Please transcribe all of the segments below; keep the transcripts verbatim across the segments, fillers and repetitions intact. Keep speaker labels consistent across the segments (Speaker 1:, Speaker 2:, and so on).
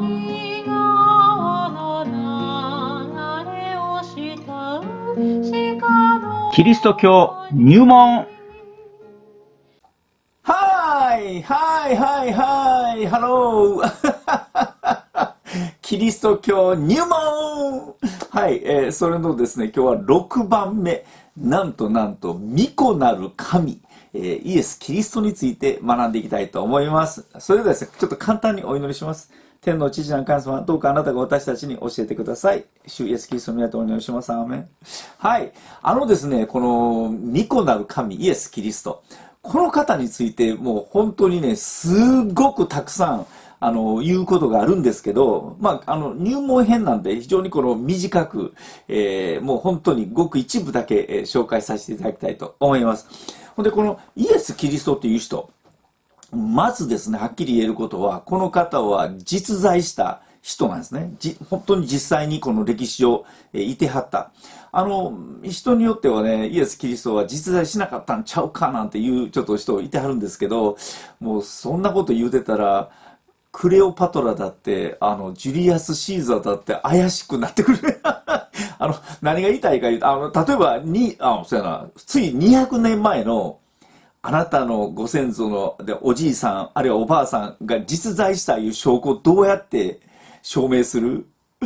Speaker 1: 谷川の流れを慕う鹿の
Speaker 2: キリスト教入門。
Speaker 3: はいはいはいはいハローキリスト教入門。はい、えー、それのですね、今日はろくばんめ、なんとなんと御子なる神、えー、イエス・キリストについて学んでいきたいと思います。それではですね、ちょっと簡単にお祈りします。天の父なる神様、どうかあなたが私たちに教えてください。主イエス・キリストの皆とお祈りします。アーメン。はい、あのですね、この御子なる神、イエス・キリスト、この方についてもう本当にね、すごくたくさんあの言うことがあるんですけど、まあ、あの入門編なんで非常にこの短く、えー、もう本当にごく一部だけ、えー、紹介させていただきたいと思います。ほんでこのイエス・キリストっていう人、まずですね、はっきり言えることは、この方は実在した人なんですね。じ本当に実際にこの歴史を、えー、いてはった。あの、人によってはね、イエス・キリストは実在しなかったんちゃうかなんていうちょっと人いてはるんですけど、もうそんなこと言うてたら、クレオパトラだって、あの、ジュリアス・シーザーだって怪しくなってくる。あの、何が言いたいか言うと、あの、例えば、に、あ、そうやな、ついにひゃくねんまえの、あなたのご先祖のでおじいさん、あるいはおばあさんが実在したいう証拠をどうやって証明する？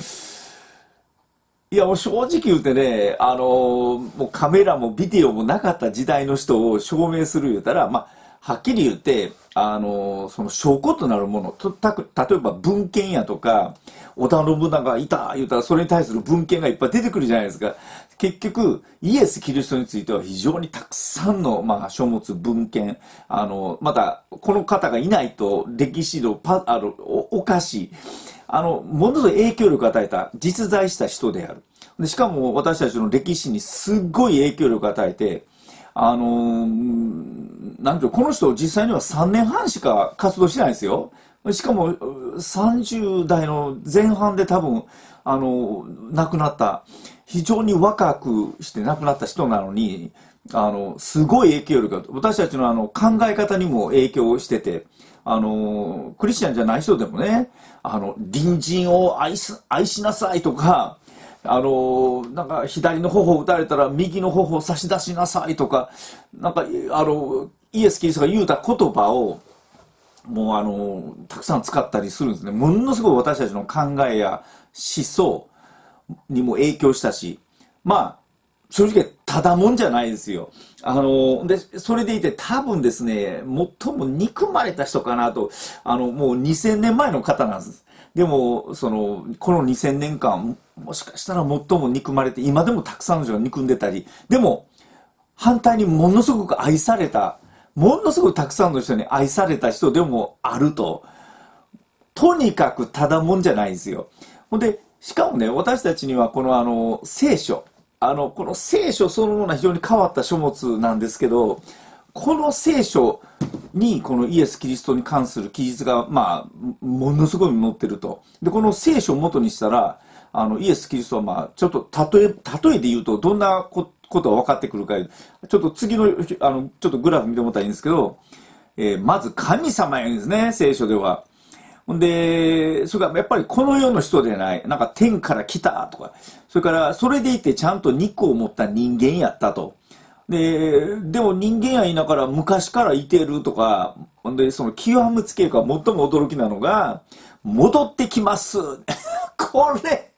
Speaker 3: いや、もう正直言うてね、あの、もうカメラもビデオもなかった時代の人を証明する言うたら、まあ、はっきり言って、あの、その証拠となるもの、とたく例えば文献やとか、織田信長がいた言うたら、それに対する文献がいっぱい出てくるじゃないですか。結局、イエス・キリストについては非常にたくさんの、まあ、書物、文献、あの、また、この方がいないと、歴史のパ、あの、お、おかしい。あの、ものすごい影響力を与えた、実在した人である。で、しかも私たちの歴史にすっごい影響力を与えて、あのー、なんていうこの人実際にはさんねんはんしか活動してないんですよ。しかもさんじゅうだいの前半で多分、あの、亡くなった、非常に若くして亡くなった人なのに、あの、すごい影響力が、私たちのあの考え方にも影響してて、あの、クリスチャンじゃない人でもね、あの、隣人を愛す、愛しなさいとか、あの、なんか左の頬を打たれたら右の頬を差し出しなさいとか、なんか、あの、イエス・キリストが言うた言葉を、もうあの、たくさん使ったりするんですね。ものすごい私たちの考えや思想にも影響したし、まあ、正直ただもんじゃないですよ。あの、で、それでいて多分ですね、最も憎まれた人かなと、あの、もうにせんねんまえの方なんです。でも、その、このにせんねんかん、もしかしたら最も憎まれて、今でもたくさんの人が憎んでたり、でも、反対にものすごく愛された、ものすごくたくさんの人に愛された人でもあると。とにかくただもんじゃないんですよ。ほんで、しかもね、私たちにはこのあの、聖書、あの、この聖書そのものは非常に変わった書物なんですけど、この聖書にこのイエス・キリストに関する記述が、まあ、ものすごい載ってると。で、この聖書を元にしたら、あの、イエス・キリストはまあ、ちょっと例え、例えで言うとどんなことが分かってくるか、ちょっと次の、あの、ちょっとグラフ見てもらったらいいんですけど、えー、まず神様やんですね、聖書では。ほんで、それからやっぱりこの世の人でない、なんか天から来たとか、それからそれでいてちゃんと肉を持った人間やったと。で、でも人間やいながら昔からいてるとか、ほんで、その極めつけが最も驚きなのが、戻ってきます。これ、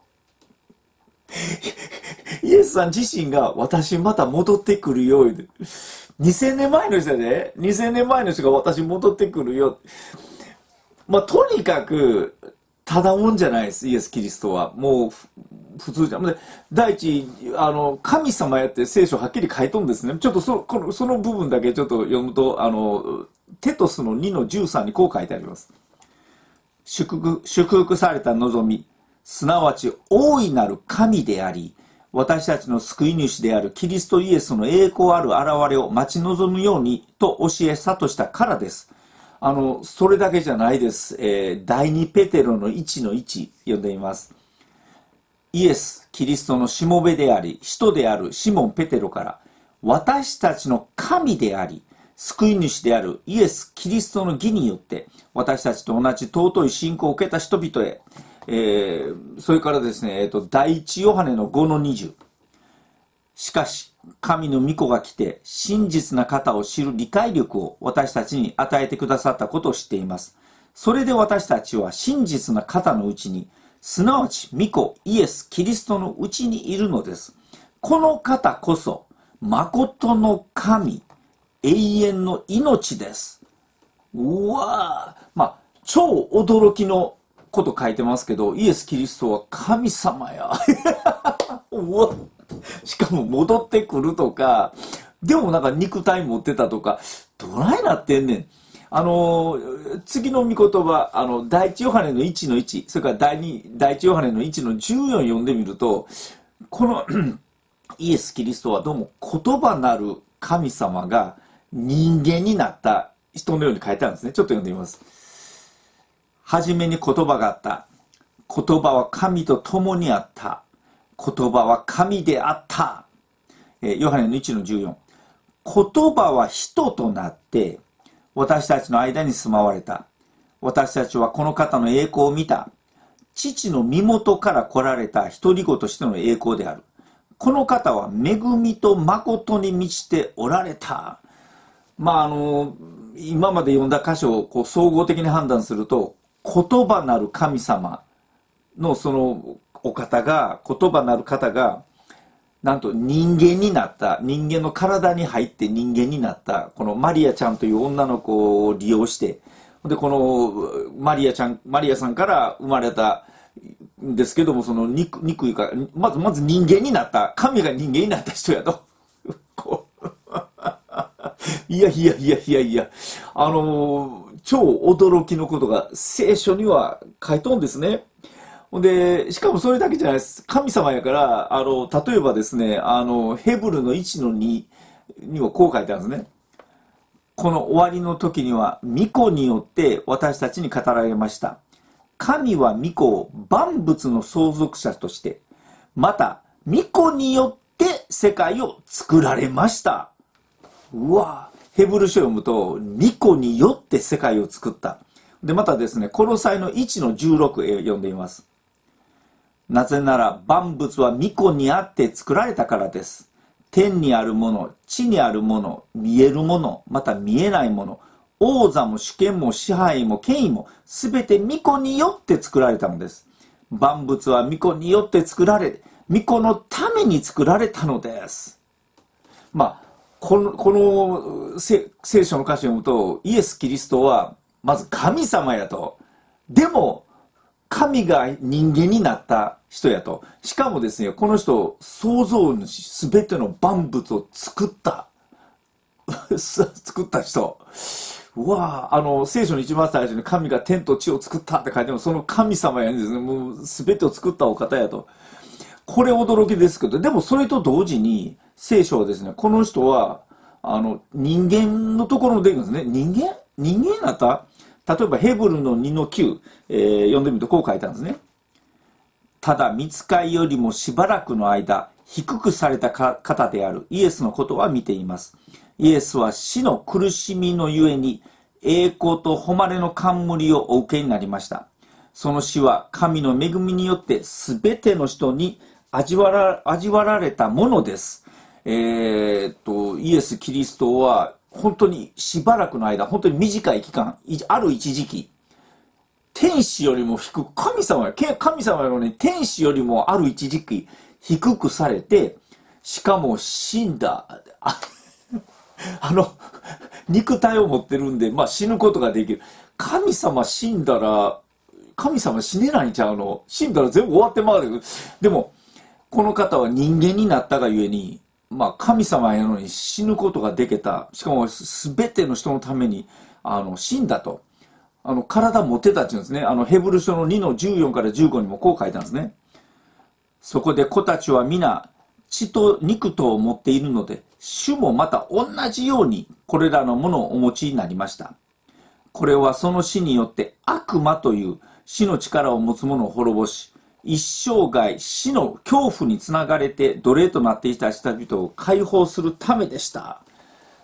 Speaker 3: イエスさん自身が私また戻ってくるよ。にせんねんまえの人やで、にせんねんまえの人が私戻ってくるよ。まあ、とにかく、ただもんじゃないです、イエス・キリストは。もう、普通じゃん。で、第一、あの、神様やって聖書はっきり書いとんですね。ちょっとそこの、その部分だけちょっと読むと、あの、テトスのにのじゅうさんにこう書いてあります。祝福、祝福された望み、すなわち大いなる神であり、私たちの救い主であるキリストイエスの栄光ある現れを待ち望むようにと教え諭したからです。あの、それだけじゃないです。えー、第二ペテロのいちのいち読んでいます。イエス、キリストのしもべであり、使徒であるシモン・ペテロから、私たちの神であり、 救い主であるイエス・キリストの義によって私たちと同じ尊い信仰を受けた人々へ、えー、それからですね、えーと、第一ヨハネのごのにじゅう。しかし、神の御子が来て真実な方を知る理解力を私たちに与えてくださったことを知っています。それで私たちは真実な方のうちに、すなわち御子イエス・キリストのうちにいるのです。この方こそ、誠の神、永遠の命です。うわぁ。まあ、超驚きのこと書いてますけど、イエス・キリストは神様や。うわ。しかも戻ってくるとか、でもなんか肉体持ってたとか、どないなってんねん。あの、次の御言葉、あの、第一ヨハネのいちのいち、それから第二、第一ヨハネのいちのじゅうよん読んでみると、このイエス・キリストはどうも言葉なる神様が人間になった人のように書いてあるんですね。ちょっと読んでみます。はじめに言葉があった。言葉は神と共にあった。言葉は神であった。えー、ヨハネのいちのじゅうよん。言葉は人となって私たちの間に住まわれた。私たちはこの方の栄光を見た。父の身元から来られた独り子としての栄光である。この方は恵みと誠に満ちておられた。まああの、今まで読んだ箇所をこう総合的に判断すると、言葉なる神様のそのお方が、言葉なる方が、なんと人間になった、人間の体に入って人間になった、このマリアちゃんという女の子を利用して、で、このマリアちゃん、マリアさんから生まれたんですけども、その肉、肉いうか、まず、まず人間になった、神が人間になった人やと。こういやいやいやいやいや、あのー、超驚きのことが聖書には書いとんですね。で、しかもそれだけじゃないです。神様やから、あの、例えばですね、あの、ヘブルのいちのににはこう書いてあるんですね。この終わりの時には、御子によって私たちに語られました。神は御子を万物の相続者として、また、御子によって世界を作られました。うわぁ、ヘブル書を読むと、御子によって世界を作った。で、またですね、コロサイのいちのじゅうろくへ読んでみます。なぜなら万物は御子にあって作られたからです。天にあるもの、地にあるもの、見えるもの、また見えないもの、王座も主権も支配も権威も、すべて御子によって作られたのです。万物は御子によって作られ、御子のために作られたのです。まあ、この、この聖書の歌詞を読むと、イエス・キリストは、まず神様やと。でも、神が人間になった人やと。しかもですね、この人、創造主すべての万物を作った。作った人。うわぁ、あの、聖書の一番最初に神が天と地を作ったって書いても、その神様やんですね。もうすべてを作ったお方やと。これ驚きですけど、でもそれと同時に、聖書はですね、この人は、あの、人間のところに出るんですね。人間人間になった例えばヘブルのにのきゅう、えー、読んでみるとこう書いてあるんですね。ただ御使いよりもしばらくの間低くされた方であるイエスのことは見ています。イエスは死の苦しみのゆえに栄光と誉れの冠をお受けになりました。その死は神の恵みによってすべての人に味わら、味わられたものです。えー、っとイエス・キリストは本当にしばらくの間、本当に短い期間、ある一時期、天使よりも低く、神様や、神様やのに天使よりもある一時期低くされて、しかも死んだ。あ, あの、肉体を持ってるんで、まあ死ぬことができる。神様死んだら、神様死ねないんちゃうの？死んだら全部終わってまう。でも、この方は人間になったがゆえに、まあ、神様やのに死ぬことができた。しかも、すべての人のために、あの、死んだと。あの、体持ってたっていうんですね。あの、ヘブル書のにのじゅうよんからじゅうごにもこう書いたんですね。そこで子たちは皆、血と肉とを持っているので、主もまた同じように、これらのものをお持ちになりました。これはその死によって悪魔という死の力を持つ者を滅ぼし、一生涯死の恐怖につながれて奴隷となっていた人々を解放するためでした。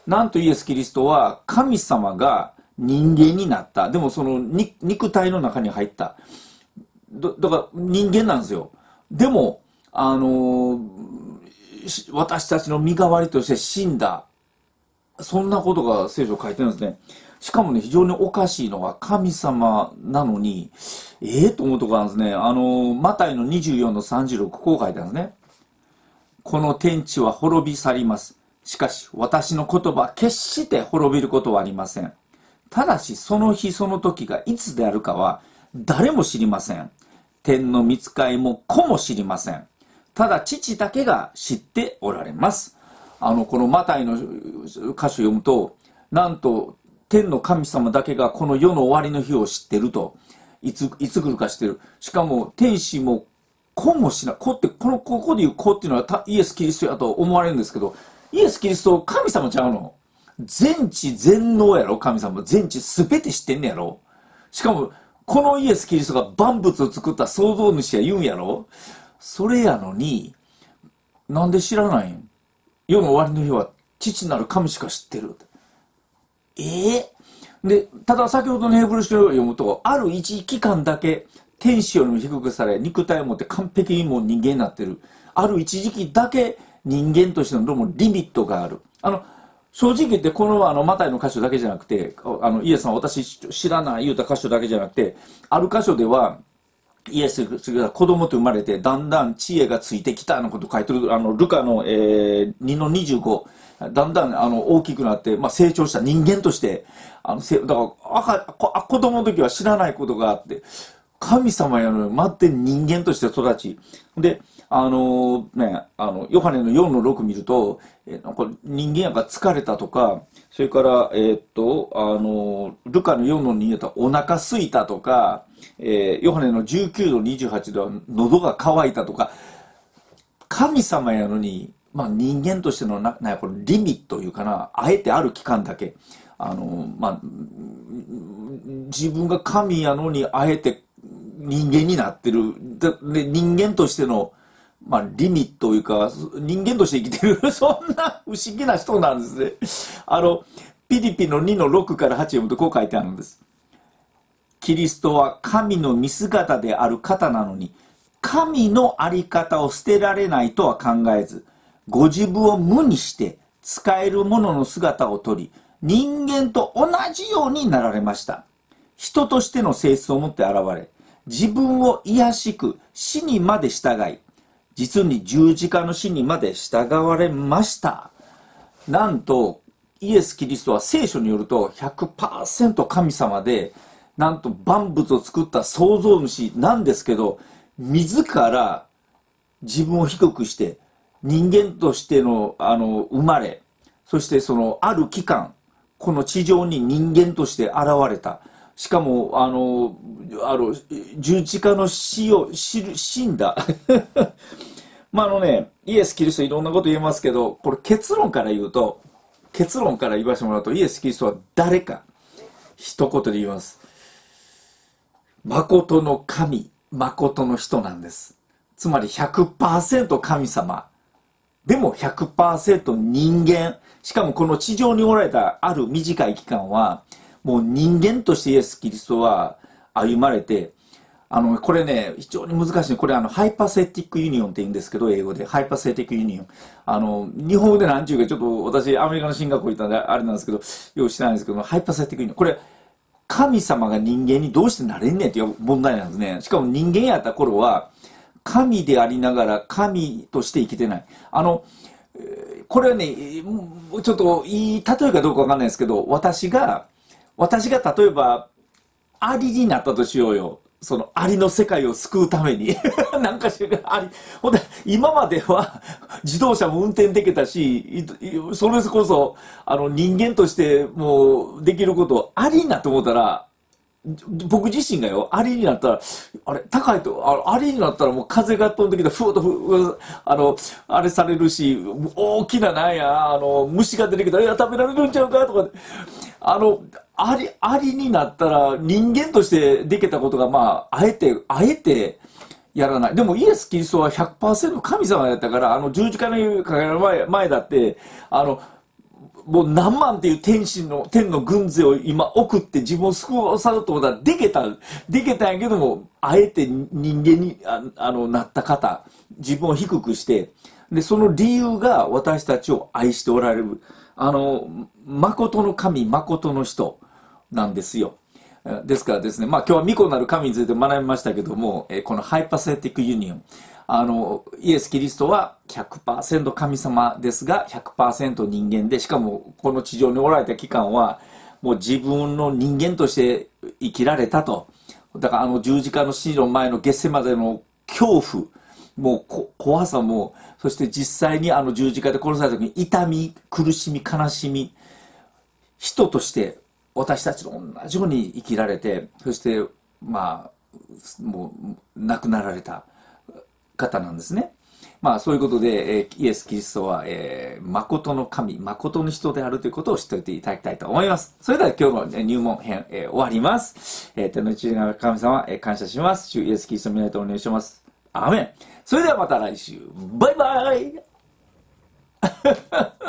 Speaker 3: なんとイエス・キリストは神様が人間になった。でもそのに肉体の中に入った。だだから人間なんですよ。でも、あのーし私たちの身代わりとして死んだ。そんなことが聖書書いてるんですね。しかもね、非常におかしいのが神様なのに、ええと思うところなんですね。あのーマタイのにじゅうよんのさんじゅうろく、こう書いてあるんですね。この天地は滅び去ります。しかし、私の言葉は決して滅びることはありません。ただし、その日その時がいつであるかは、誰も知りません。天の御使いも子も知りません。ただ、父だけが知っておられます。あの、このマタイの箇所読むと、なんと、天の神様だけがこの世の終わりの日を知ってると。いつ、いつ来るか知ってる。しかも、天使も子も知らん。子って、この、ここで言う子っていうのはイエス・キリストやと思われるんですけど、イエス・キリスト神様ちゃうの。全知全能やろ、神様。全知すべて知ってんねやろ。しかも、このイエス・キリストが万物を作った創造主や言うんやろ。それやのに、なんで知らないん？世の終わりの日は父なる神しか知ってる。ええで、ただ先ほどのヘブル書を読むと、ある一期間だけ天使よりも低くされ、肉体を持って完璧にもう人間になってる。ある一時期だけ人間としてのどうもリミットがある。あの、正直言ってこのあのマタイの箇所だけじゃなくて、あのイエスさん私知らない言うた箇所だけじゃなくて、ある箇所では、イエスが子供と生まれて、だんだん知恵がついてきたのことを書いてる、あの、ルカの、えー、にのにじゅうご、だんだん、あの、大きくなって、まあ、成長した人間として、あの、せ、だから、赤、こ子供の時は知らないことがあって、神様やのに待って人間として育ち、で、あのね、あの、ヨハネのよんのろく見ると、えー、なんか人間やから疲れたとか、それから、えーっと、あの、ルカのよんのにやったらお腹すいたとか、えー、ヨハネのじゅうきゅうのにじゅうはちでは喉が渇いたとか、神様やのに、まあ人間としてのな、なんやこれリミットいうかな、あえてある期間だけ、あの、まあ、自分が神やのにあえて人間になってる。で、人間としての、まあ、リミットというか、人間として生きてる、そんな不思議な人なんですね。あの、ピリピのにのろくからはち読むとこう書いてあるんです。キリストは神の見姿である方なのに、神のあり方を捨てられないとは考えず、ご自分を無にして使えるものの姿をとり、人間と同じようになられました。人としての性質を持って現れ、自分を卑しく死にまで従い、実に十字架の死にまで従われました。なんと、イエス・キリストは聖書によると ひゃくパーセント 神様で、なんと万物を作った創造主なんですけど、自ら自分を低くして人間としての、あの、生まれ、そしてそのある期間、この地上に人間として現れた。しかも、あの、あの、十字架の死を知る、死んだ。まあ、あのね、イエス・キリストいろんなこと言えますけど、これ結論から言うと、結論から言わせてもらうと、イエス・キリストは誰か、一言で言います。誠の神、誠の人なんです。つまり ひゃくパーセント 神様。でも ひゃくパーセント 人間。しかもこの地上におられたある短い期間は、もう人間としてイエス・キリストは歩まれて、あの、これね、非常に難しい。これあの、ハイパセティックユニオンって言うんですけど、英語で。ハイパセティックユニオン。あの、日本語で何て言うか、ちょっと私、アメリカの進学校行ったんで、あれなんですけど、よく知らないんですけど、ハイパセティックユニオン。これ、神様が人間にどうしてなれんねんっていう問題なんですね。しかも人間やった頃は、神でありながら神として生きてない。あの、これはね、ちょっといい例えかどうかわかんないですけど、私が、私が例えば、アリになったとしようよ。そのアリの世界を救うために。なんかしら、アリ。ほんで、今までは自動車も運転できたし、それこそ、あの人間としてもうできることをアリになって思ったら、僕自身がよ、アリになったら、あれ、高いと、あアリになったらもう風が飛んできたら、ふーっとふ、あの、あれされるし、大きななんや、あの、虫が出てきたら、いや、食べられるんちゃうかとか、あの、アリ、アリになったら人間としてできたことが、まあ、あえて、あえてやらない。でもイエス・キリストは ひゃくパーセント 神様だったから、あの、十字架のかかる前、前だって、あの、 もう何万っていう天使の、天の軍勢を今送って自分を救おうさと思ったらできた、できたんやけども、あえて人間に、ああの、なった方、自分を低くして、で、その理由が私たちを愛しておられる、あの、誠の神、誠の人なんですよ。ですからですね、まあ今日は御子なる神について学びましたけども、えこのハイパセティックユニオン、あの、イエス・キリストは ひゃくパーセント 神様ですが ひゃくパーセント 人間で、しかもこの地上におられた期間は、もう自分の人間として生きられたと。だからあの十字架の死の前のゲッセマでの恐怖、もうこ怖さも、そして実際にあの十字架で殺された時に痛み、苦しみ、悲しみ、人として私たちと同じように生きられて、そして、まあ、もう亡くなられた方なんですね。まあそういうことで、えーイエス・キリストは、えー、誠の神、誠の人であるということを知っておいていただきたいと思います。それでは今日の入門編、えー終わります。えー、天の一位の神様、えー感謝します。主イエス・キリストの皆とお願いします。アーメン。それではまた来週。バイバイ